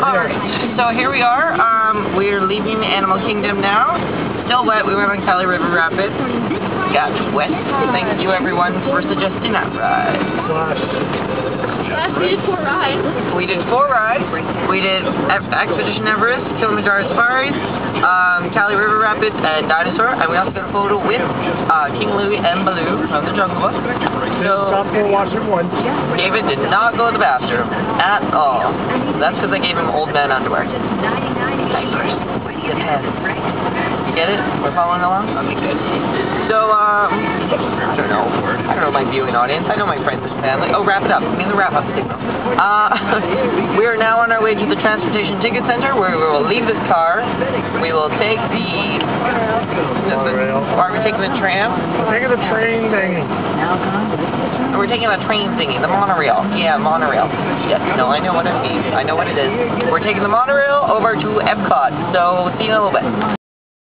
Alright, so here we are. We're leaving Animal Kingdom now. Still wet. We went on Cali River Rapids. Got wet. Thank you everyone for suggesting that ride. We did 4 rides. We did 4 rides. We did Expedition Everest, Kilimanjaro Safaris, Cali River Rapids, and Dinosaur. And we also got a photo with King Louie and Baloo from the Jungle Book. So, stop for washing once. David did not go to the bathroom at all. That's because I gave him old man underwear. Diapers. Get that. You get it? We're following along? Okay, good. So, I don't know my viewing audience. I know my friends and family. Oh, wrap it up. Give me the wrap up signal. We are now on our way to the Transportation Ticket Center where we will leave this car. We will take the monorail. Are we taking the tram? We're taking the train thing. We're taking the train thingy, the monorail. Yeah, monorail. Yes, no, I know what it means. I know what it is. We're taking the monorail over to Epcot. So, see you in a little bit.